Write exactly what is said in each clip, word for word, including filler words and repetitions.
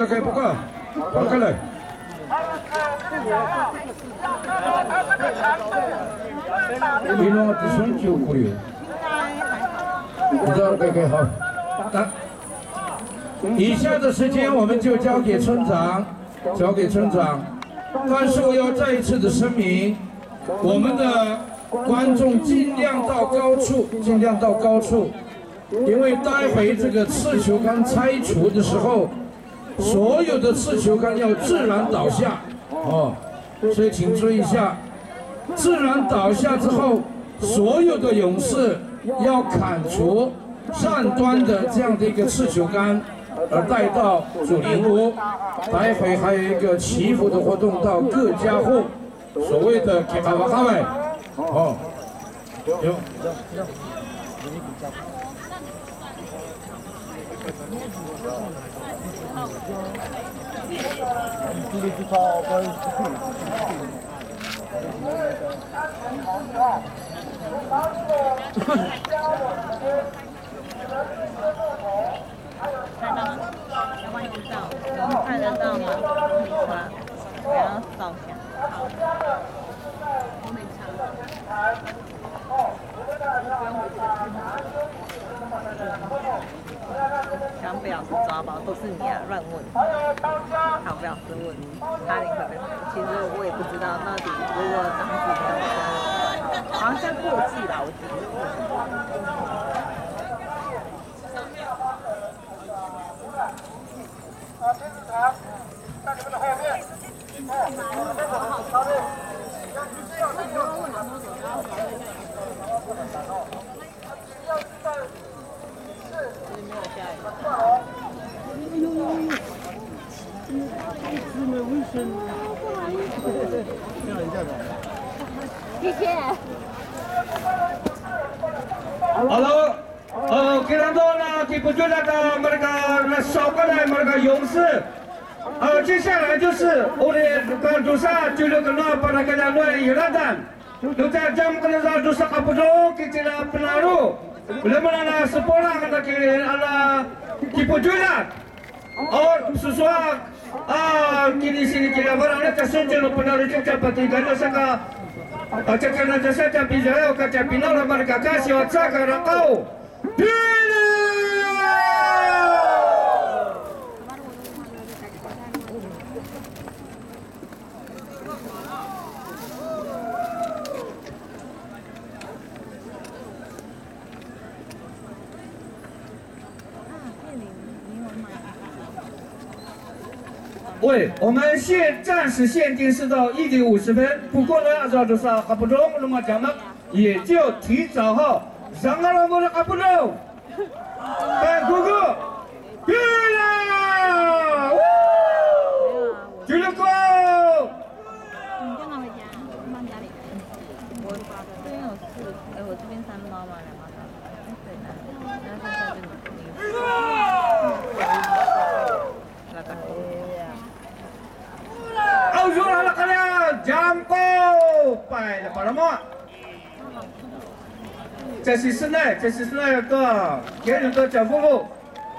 OK， 不过，跑过来。你弄的손就可以。这 OK 好。那以下的时间我们就交给村长，交给村长。但是我要再一次的声明，我们的观众尽量到高处，尽量到高处，因为待会这个刺球杆拆除的时候。 所有的刺球杆要自然倒下，哦，所以请注意一下，自然倒下之后，所有的勇士要砍除上端的这样的一个刺球杆，而带到主灵屋。待会还有一个祈福的活动到各家户，所谓的给爸爸哈喂，哦，有。 看到吗？要帮你照，能看得到吗？好，我要照一下。我没查。想不要是抓包，都是你啊，乱问。好，不要是问，差点会被罚。其实我也不知道到底如果当时没有说，好像是过季了，我记得。 啊，天子堂在你们的后面。谢谢。 Halo, uh, kiranya nak diperjuangkan mereka nasional mereka 勇士。呃，接下来就是我的跟主杀就那个那把那个那乱伊拉丹，就在jam kena za dosa kapuro kita penaruh. Lemana na sekolah kata kira ala diperjuangkan. और सुसवा आ किनी सिनी किला बराने कसन जनो पनारे चचा पति गनो सका अच्छा करना जैसे चा बिजायो का चा पिनो रमन का कासी अच्छा कर रखाओ喂，我们现暂时限定是到一点五十分，不过呢，按照多少还不中，那么咱们也就提早哈，上个了我的还不中，哎，哥哥，对了，呜，俱乐部。 你电话回家，放家里。我这边有四，哎，我这边三包嘛，两包三包，哎，对，那那剩下这个。那个。 Auzur ala kalian, jamko, pai la para mo. 这是室内，这是室内个，给人个小夫妇。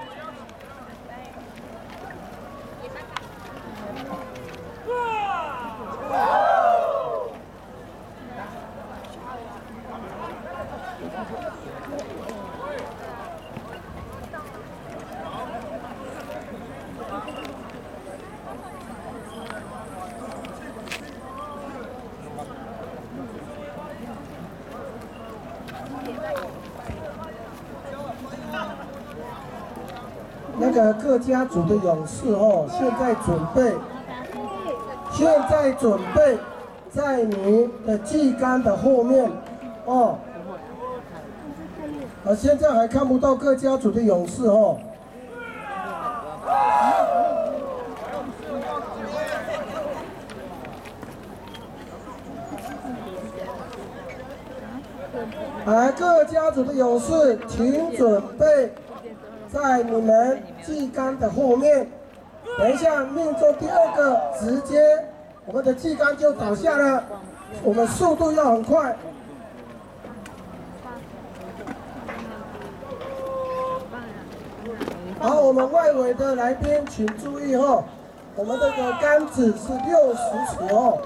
那个各家族的勇士哦，现在准备，现在准备在你的祭杆的后面哦。啊，现在还看不到各家族的勇士哦。来，各家族的勇士，请准备。 在你们祭杆的后面，等一下命中第二个，直接我们的祭杆就倒下了。我们速度要很快。 好，我们外围的来宾请注意哦，我们这个杆子是六十尺哦。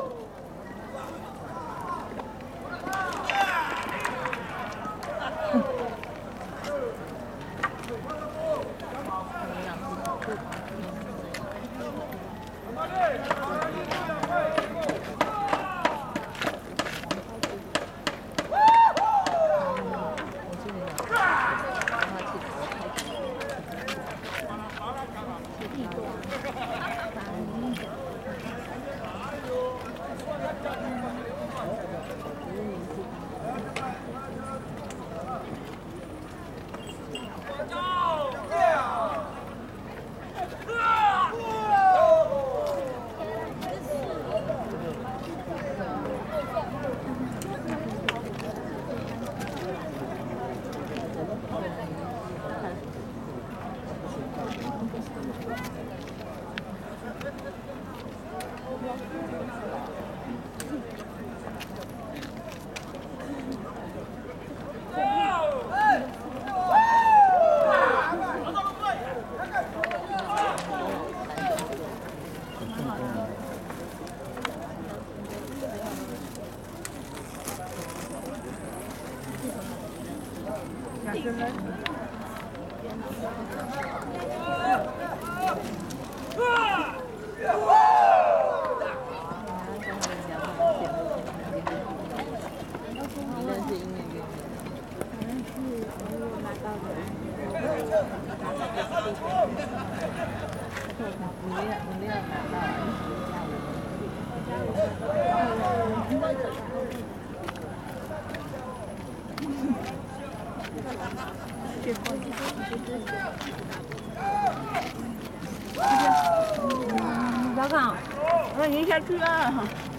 小康，我你下去啊。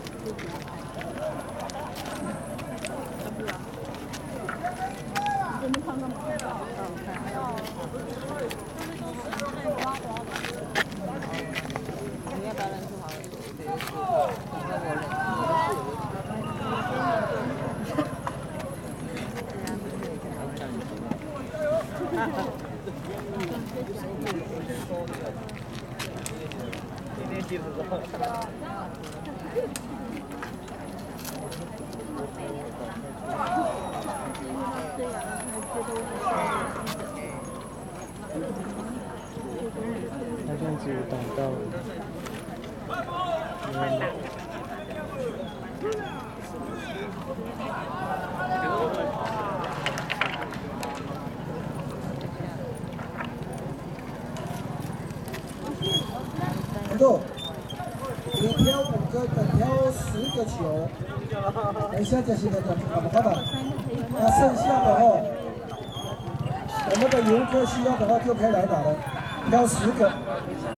他这样子挡到了。 红豆，你挑五个，等挑十个球，等一下这些的好不好吧？那剩下的哦，我们的游客需要的话就可以来打了，挑十个。